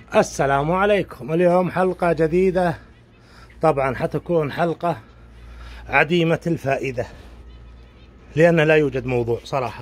السلام عليكم. اليوم حلقة جديدة، طبعا حتكون حلقة عديمة الفائدة لأن لا يوجد موضوع صراحة.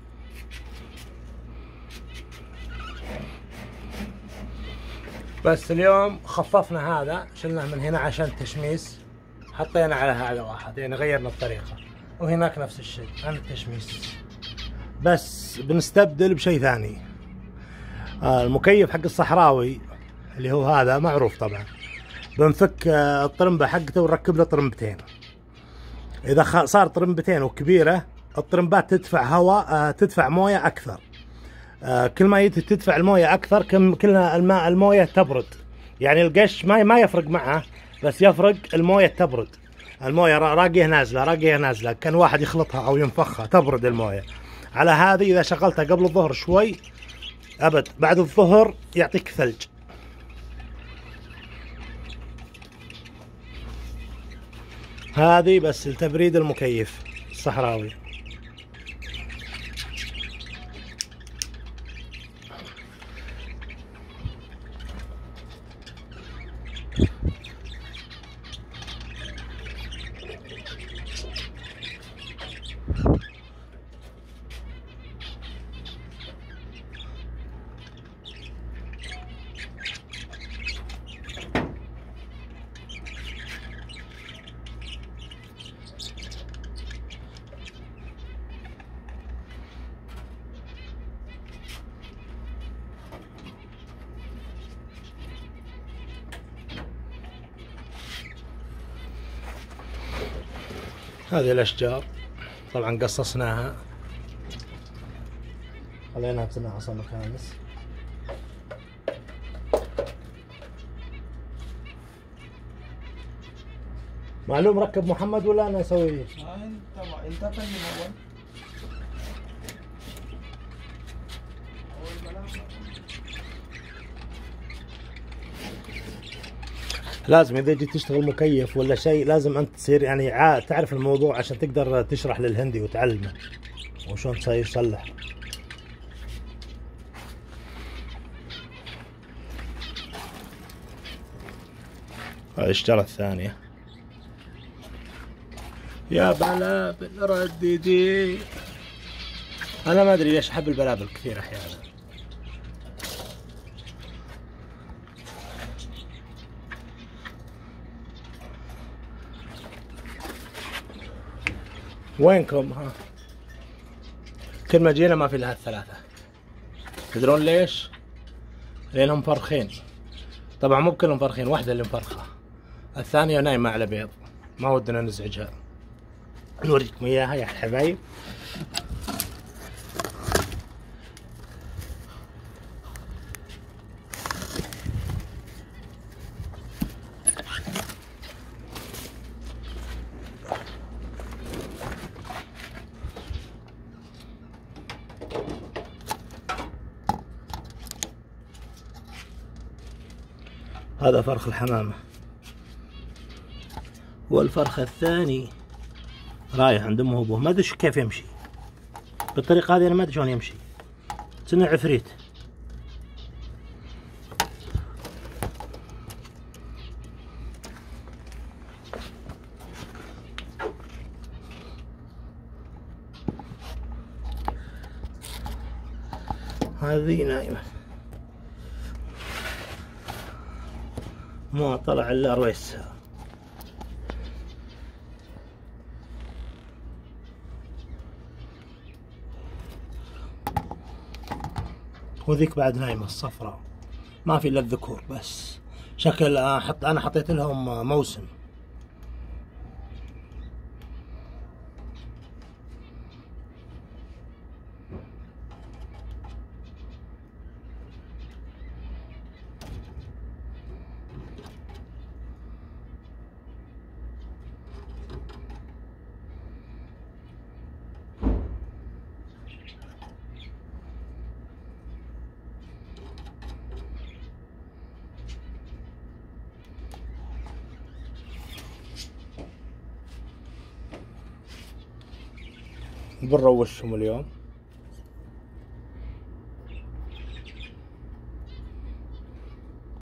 بس اليوم خففنا هذا، شلناه من هنا عشان تشميس، حطينا على هذا واحد، يعني غيرنا الطريقة، وهناك نفس الشيء عن التشميس، بس بنستبدل بشيء ثاني. المكيف حق الصحراوي اللي هو هذا معروف طبعا، بنفك الطرمبة حقته ونركب له طرمبتين. إذا صار طرمبتين وكبيرة، الطرمبات تدفع هواء، تدفع موية أكثر. كل ما تدفع الموية أكثر كل ما الموية تبرد، يعني القش ما يفرق معه، بس يفرق الموية تبرد. الموية راقية نازلة راقية نازلة، كان واحد يخلطها أو ينفخها تبرد الموية. على هذه إذا شغلتها قبل الظهر شوي أبد، بعد الظهر يعطيك ثلج. هذه بس لتبريد المكيف الصحراوي. هذه الأشجار طبعا قصصناها، خليناها بتناقص مكانس. معلوم ركب محمد ولا أنا أسوي؟ انت طيب اول. لازم إذا جيت تشتغل مكيف ولا شيء لازم أنت تصير يعني تعرف الموضوع عشان تقدر تشرح للهندي وتعلمه وشون يصلح. هذه الشجرة الثانية. يا بلابل رددي. أنا ما أدري ليش أحب البلابل كثير أحيانا. وينكم ها؟ كل ما جينا ما في لها الثلاثة. تدرون ليش؟ لأنهم فرخين. طبعا مو كلهم فرخين، واحدة اللي مفرخة، الثانية نايمة على بيض، ما ودنا نزعجها. نوريكم إياها يا حبايب. هذا فرخ الحمامة، والفرخ الثاني رايح عند امه وابوه، ما ادري كيف يمشي بالطريقة هذه، انا ما ادري شلون يمشي، سنة عفريت. هذه نايمة، ما طلع الا رويسها. وذيك بعد نايمة الصفراء، ما في الا الذكور بس. شكل انا حطيت لهم موسم. بنروشهم اليوم.